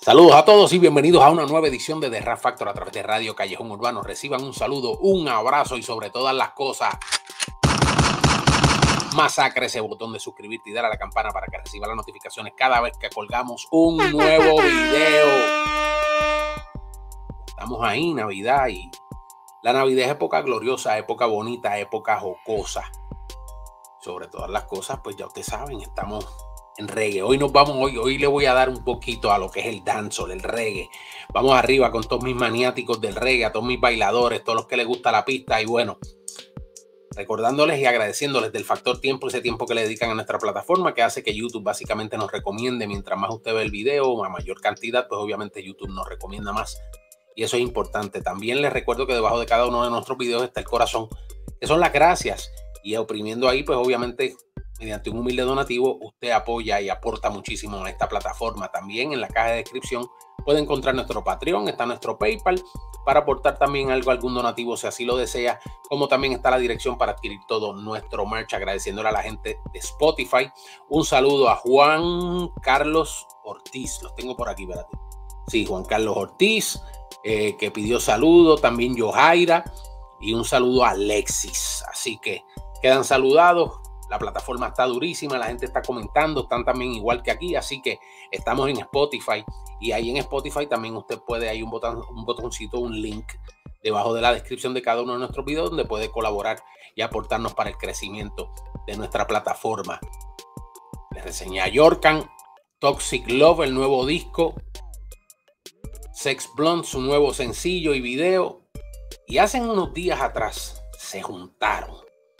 Saludos a todos y bienvenidos a una nueva edición de The Rap Factor a través de Radio Callejón Urbano. Reciban un saludo, un abrazo y sobre todas las cosas, masacre ese botón de suscribirte y dar a la campana para que reciba las notificaciones cada vez que colgamos un nuevo video. Estamos ahí, Navidad, y la Navidad es época gloriosa, época bonita, época jocosa. Sobre todas las cosas, pues ya ustedes saben, estamos en reggae. Hoy le voy a dar un poquito a lo que es el dancehall, el reggae. Vamos arriba con todos mis maniáticos del reggae, a todos mis bailadores, todos los que les gusta la pista. Y bueno, recordándoles y agradeciéndoles del factor tiempo, ese tiempo que le dedican a nuestra plataforma, que hace que YouTube básicamente nos recomiende. Mientras más usted ve el video, a mayor cantidad, pues obviamente YouTube nos recomienda más. Y eso es importante. También les recuerdo que debajo de cada uno de nuestros videos está el corazón, que son las gracias. Y oprimiendo ahí, pues obviamente, mediante un humilde donativo, usted apoya y aporta muchísimo a esta plataforma. También en la caja de descripción puede encontrar nuestro Patreon, está nuestro PayPal, para aportar también algún donativo si así lo desea, como también está la dirección para adquirir todo nuestro merch, agradeciéndole a la gente de Spotify. Un saludo a Juan Carlos Ortiz, los tengo por aquí, espérate. Sí, Juan Carlos Ortiz, que pidió saludo, también Yohaira, y un saludo a Alexis. Así que quedan saludados. La plataforma está durísima, la gente está comentando, están también igual que aquí, así que estamos en Spotify y ahí en Spotify también usted puede, hay un botoncito, un link debajo de la descripción de cada uno de nuestros videos donde puede colaborar y aportarnos para el crecimiento de nuestra plataforma. Les reseñé a Yorkan, Toxic Love, el nuevo disco, Sex Blonde, su nuevo sencillo y video, y hace unos días atrás se juntaron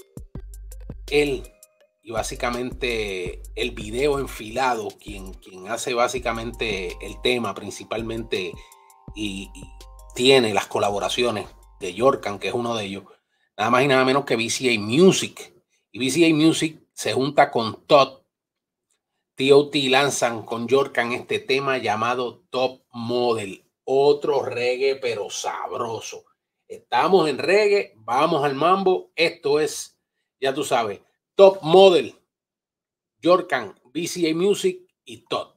él y básicamente el video enfilado, quien hace básicamente el tema principalmente y tiene las colaboraciones de Yorkan, que es uno de ellos, nada más y nada menos que VCA Music. Y VCA Music se junta con Todd. T.O.T. lanzan con Yorkan este tema llamado Top Model, otro reggae pero sabroso. Estamos en reggae, vamos al mambo, esto es, ya tú sabes, Top Model, Yorkan, VCA Music y Todd.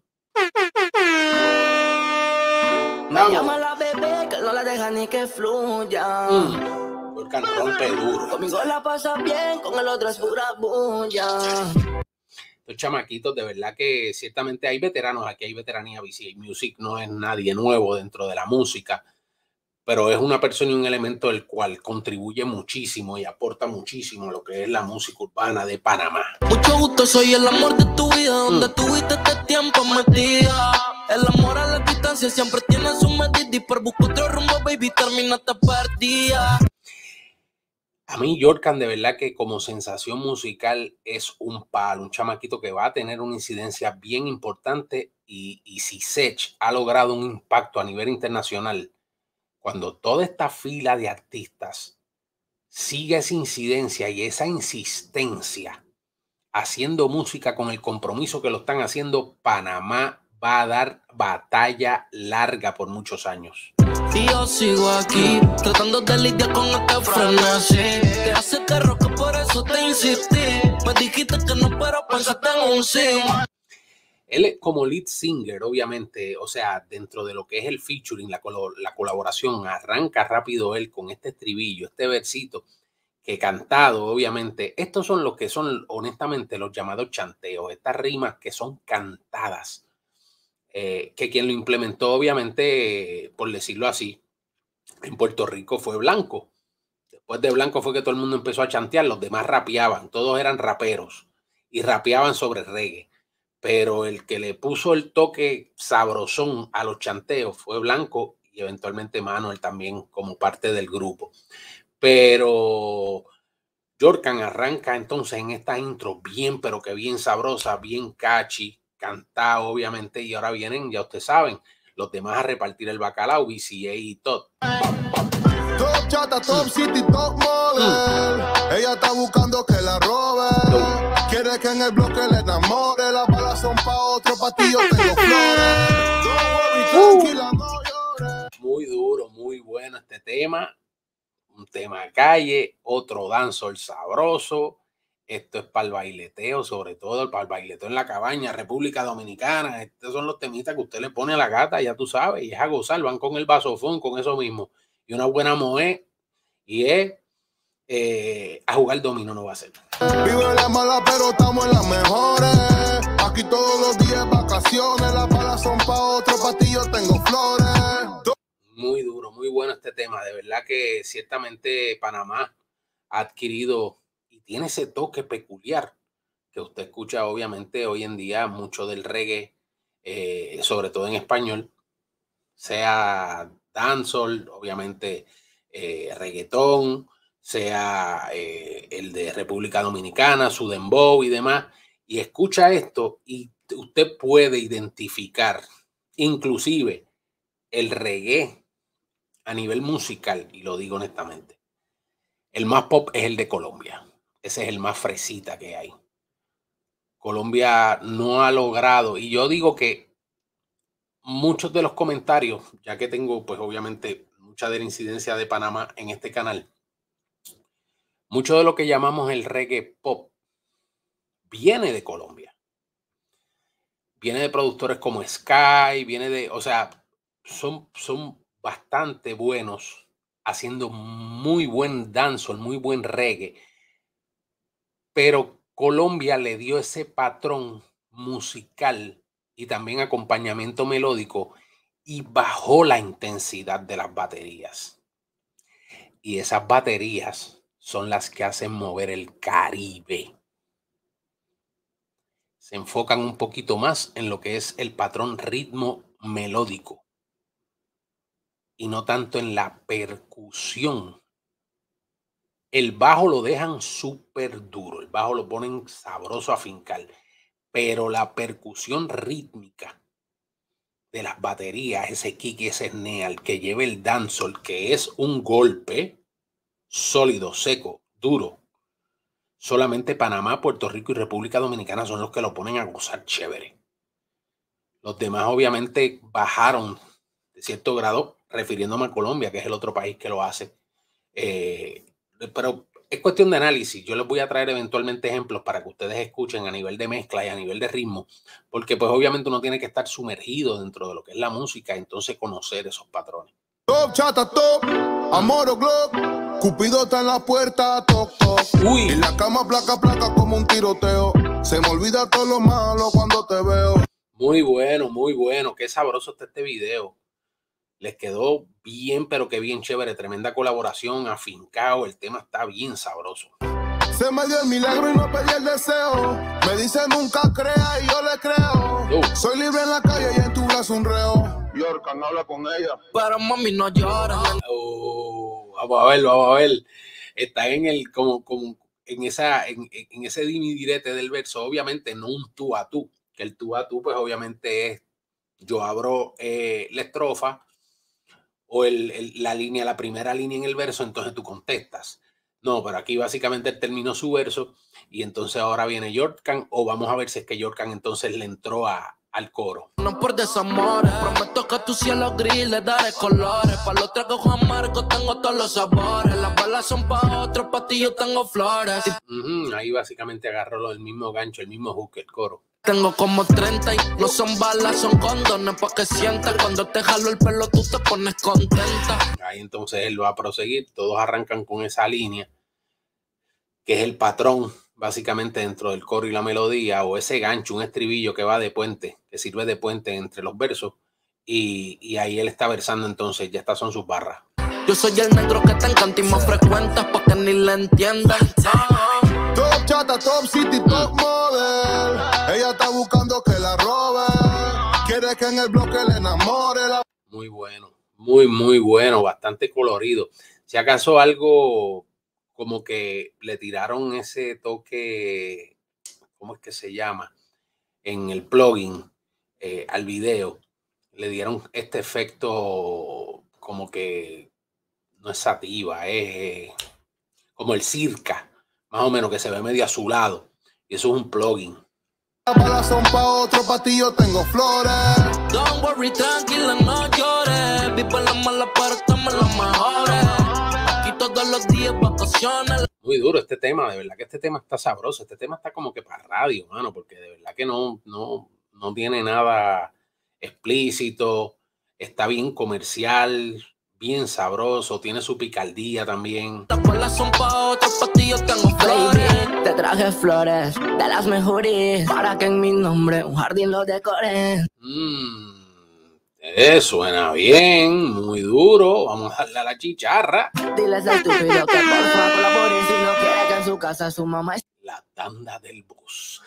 Me llama la bebé que no la deja ni que fluya. Yorkan rompe duro. Conmigo la pasa bien, con el otro es pura bulla. Estos chamaquitos, de verdad que ciertamente hay veteranos, aquí hay veteranía. VCA Music no es nadie nuevo dentro de la música, pero es una persona y un elemento del cual contribuye muchísimo y aporta muchísimo a lo que es la música urbana de Panamá. Mucho gusto, soy el amor de tu vida, donde tuviste este tiempo metida. El amor a la distancia siempre tiene su medida y por buscar otro rumbo, baby, terminaste perdida. A mí Yorkan de verdad que como sensación musical es un palo, un chamaquito que va a tener una incidencia bien importante y si Sech ha logrado un impacto a nivel internacional, cuando toda esta fila de artistas sigue esa incidencia y esa insistencia haciendo música con el compromiso que lo están haciendo, Panamá va a dar batalla larga por muchos años. Y yo sigo aquí, tratando de lidiar con este frenesí. Te hace que roca, por eso te insistí. Me dijiste que no, pero pensaste en un sí. Él es como lead singer, obviamente, o sea, dentro de lo que es el featuring, la colaboración, arranca rápido él con este estribillo, este versito que cantado, obviamente. Estos son los que son, honestamente, los llamados chanteos, estas rimas que son cantadas. Que quien lo implementó, obviamente, por decirlo así, en Puerto Rico fue Blanco. Después de Blanco fue que todo el mundo empezó a chantear, los demás rapeaban, todos eran raperos y rapeaban sobre reggae. Pero el que le puso el toque sabrosón a los chanteos fue Blanco y eventualmente Manuel también como parte del grupo. Pero Yorkan arranca entonces en esta intro bien, pero que bien sabrosa, bien catchy, cantada obviamente, y ahora vienen, ya ustedes saben, los demás a repartir el bacalao, VCA y Todd. Top chata, top city, top model. Ella está buscando que la robe. Quiere que en el bloque le enamore. Las balas son pa' otro, pa' ti yo tengo flores. Tranquila, no llores. Muy duro, muy bueno este tema. Un tema calle, otro dancehall sabroso. Esto es para el baileteo, sobre todo para el baileteo en la cabaña, República Dominicana. Estos son los temitas que usted le pone a la gata, ya tú sabes, y es a gozar. Van con el vasofón, con eso mismo. Y una buena moe, y es a jugar dominó, no va a ser. Vive la mala, pero estamos en las mejores. Aquí todos los días vacaciones, las balas son pa' otro, pa' ti yo tengo flores. Muy duro, muy bueno este tema. De verdad que ciertamente Panamá ha adquirido y tiene ese toque peculiar que usted escucha obviamente hoy en día mucho del reggae, sobre todo en español, sea dancehall, obviamente reggaetón, sea el de República Dominicana, su dembow y demás, y escucha esto y usted puede identificar inclusive el reggae a nivel musical, y lo digo honestamente, el más pop es el de Colombia. Ese es el más fresita que hay. Colombia no ha logrado, y yo digo que muchos de los comentarios, ya que tengo pues obviamente mucha de la incidencia de Panamá en este canal, mucho de lo que llamamos el reggae pop viene de Colombia. Viene de productores como Sky, viene de, o sea, son bastante buenos haciendo muy buen dancehall, muy buen reggae. Pero Colombia le dio ese patrón musical y también acompañamiento melódico y bajó la intensidad de las baterías. Y esas baterías son las que hacen mover el Caribe. Se enfocan un poquito más en lo que es el patrón ritmo melódico y no tanto en la percusión. El bajo lo dejan súper duro, el bajo lo ponen sabroso a fincar, pero la percusión rítmica de las baterías, ese kick, ese snare que lleva el dancehall, que es un golpe sólido, seco, duro, solamente Panamá, Puerto Rico y República Dominicana son los que lo ponen a gozar chévere. Los demás obviamente bajaron de cierto grado, refiriéndome a Colombia, que es el otro país que lo hace. Pero es cuestión de análisis. Yo les voy a traer eventualmente ejemplos para que ustedes escuchen a nivel de mezcla y a nivel de ritmo, porque pues obviamente uno tiene que estar sumergido dentro de lo que es la música, entonces conocer esos patrones. Top, chata, top, amor o glock, Cupido está en la puerta, toc, toc. Uy. En la cama, placa, placa, como un tiroteo. Se me olvida todo lo malo cuando te veo. Muy bueno. Qué sabroso está este video. Les quedó bien, pero que bien chévere. Tremenda colaboración, afincado. El tema está bien sabroso. Se me dio el milagro y no pedí el deseo. Me dice nunca crea y yo le creo. Soy libre en la calle y en tu brazo un reo. Yorkan, habla con ella. Pero mami no llora. Vamos a ver. Está en el como en ese dimi direte del verso. Obviamente no un tú a tú. Que el tú a tú, pues obviamente es yo abro la estrofa o la primera línea en el verso, entonces tú contestas. No, pero aquí básicamente él terminó su verso y entonces ahora viene Yorkan, o vamos a ver si es que Yorkan entonces le entró al coro. No por desamores, prometo que tu cielo gris le daré colores. Para los tragos amargos tengo todos los sabores. Las balas son para otros, para ti yo tengo flores. Ahí básicamente agarró el mismo gancho, el mismo hook, el coro. Tengo como 30 y no son balas, son condones pa' que sientas. Cuando te jalo el pelo tú te pones contenta. Ahí entonces él va a proseguir. Todos arrancan con esa línea, que es el patrón básicamente dentro del coro y la melodía, o ese gancho, un estribillo que va de puente, que sirve de puente entre los versos. Y ahí él está versando entonces, ya estas son sus barras. Yo soy el negro que te encanta y me frecuentas pa' que ni le entiendan. Top chata, top city, top model. Ella está buscando que la robe. Quiere que en el bloque le enamore. Muy bueno, muy bueno, bastante colorido. Si acaso algo como que le tiraron ese toque, ¿cómo es que se llama? En el plugin al video, le dieron este efecto como que no es sativa, es como el circa, más o menos, que se ve medio azulado. Y eso es un plugin. Las balas son pa' otro, pa' ti yo tengo flores. Don't worry, tranquila, no llores. Vivo en la mala, pero estamos en las mejores. Aquí todos los días vacaciones. Muy duro este tema, de verdad que este tema está sabroso, este tema está como que para radio, mano, porque de verdad que no tiene nada explícito, está bien comercial, bien sabroso, tiene su picardía también. Las balas son pa' otros, pa' ti yo tengo flores. Te traje flores de las mejores para que en mi nombre un jardín lo decore. Suena bien, muy duro. Vamos a darle a la chicharra. Diles al estúpido que por favor colabore si no quiere que en su casa su mamá esté. La tanda del bus.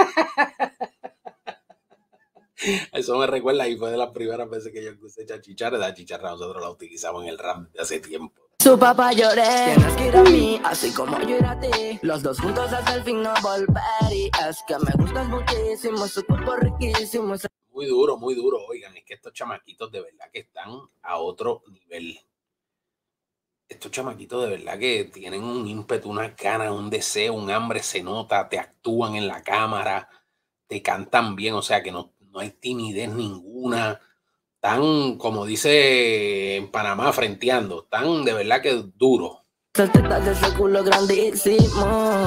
Eso me recuerda y fue de las primeras veces que yo escuché chicharra. La chicharra nosotros la utilizamos en el rap de hace tiempo. Su papá lloré, tienes que ir a mí, así como yo ir a ti. Los dos juntos hasta el fin no volver. Y es que me gustas muchísimo, su cuerpo riquísimo. Muy duro, muy duro. Oigan, es que estos chamaquitos de verdad que están a otro nivel. Estos chamaquitos de verdad que tienen un ímpetu, unas ganas, un deseo, un hambre, se nota, te actúan en la cámara, te cantan bien, o sea que no hay timidez ninguna. Tan, como dice en Panamá, frenteando, tan de verdad que duro. Esas tetas de ese culo grandísimo.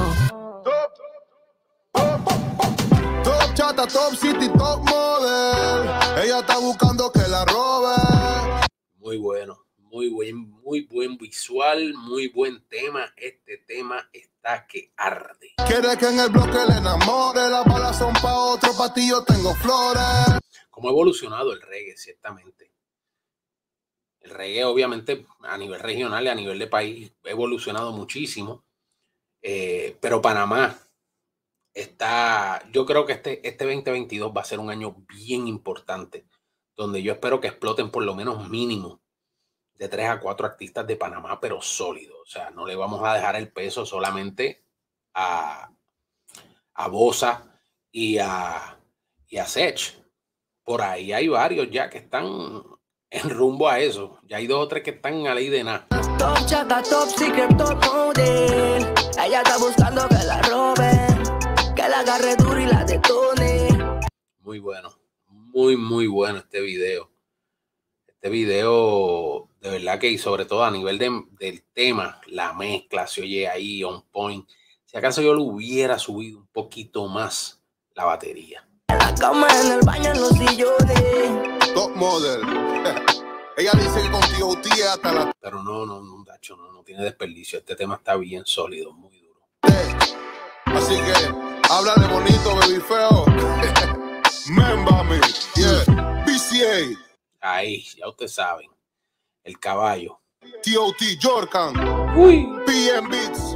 Top chata, top city, top model. Ella está buscando que la robe. Muy bueno, muy buen visual, muy buen tema. Este tema está que arde. Quiere que en el bloque le enamore. Las balas son pa' otro, pa' ti yo tengo flores. Cómo ha evolucionado el reggae, ciertamente. El reggae, obviamente, a nivel regional y a nivel de país, ha evolucionado muchísimo. Pero Panamá está, yo creo que este 2022 va a ser un año bien importante, donde yo espero que exploten por lo menos mínimo de 3 a 4 artistas de Panamá, pero sólidos. O sea, no le vamos a dejar el peso solamente a Bosa y a Sech. Por ahí hay varios ya que están en rumbo a eso. Ya hay 2 o 3 que están a ley de nada. Top chata, top secret, top model. Ella está buscando que la roben, que la agarre duro y la detone. Muy bueno, muy bueno este video. Este video, de verdad que, y sobre todo a nivel del tema, la mezcla se oye ahí on point. Si acaso yo lo hubiera subido un poquito más la batería. En la cama, en el baño, en los sillones. Top model. Ella dice que contigo tía hasta la... Pero no, Dacho, no tiene desperdicio. Este tema está bien sólido, muy duro. Así que, háblale bonito, baby feo. Membame, yeah. BCA. Ahí, ya ustedes saben. El caballo. T.O.T. Jorkan. Uy. PM Beats.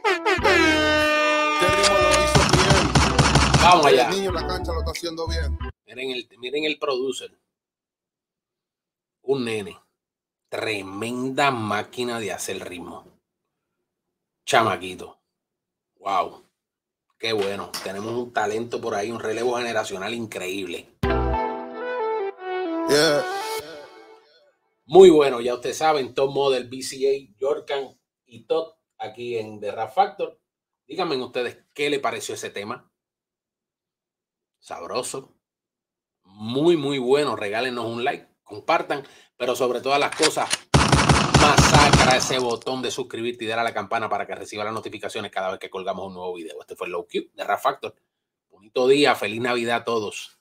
Este ritmo lo hizo bien. Vamos allá. El niño en la cancha lo está haciendo bien. Miren el producer. Un nene. Tremenda máquina de hacer ritmo. Chamaquito. Wow. Qué bueno. Tenemos un talento por ahí, un relevo generacional increíble. Yeah. Muy bueno, ya ustedes saben, Top Model, BCA, Jorkan y Todd aquí en The Rap Factor. Díganme ustedes qué le pareció ese tema. Sabroso. Muy bueno. Regálenos un like, compartan, pero sobre todas las cosas, masacra ese botón de suscribirte y dar a la campana para que reciba las notificaciones cada vez que colgamos un nuevo video. Este fue Low Q de Rap Factor. Bonito día, feliz Navidad a todos.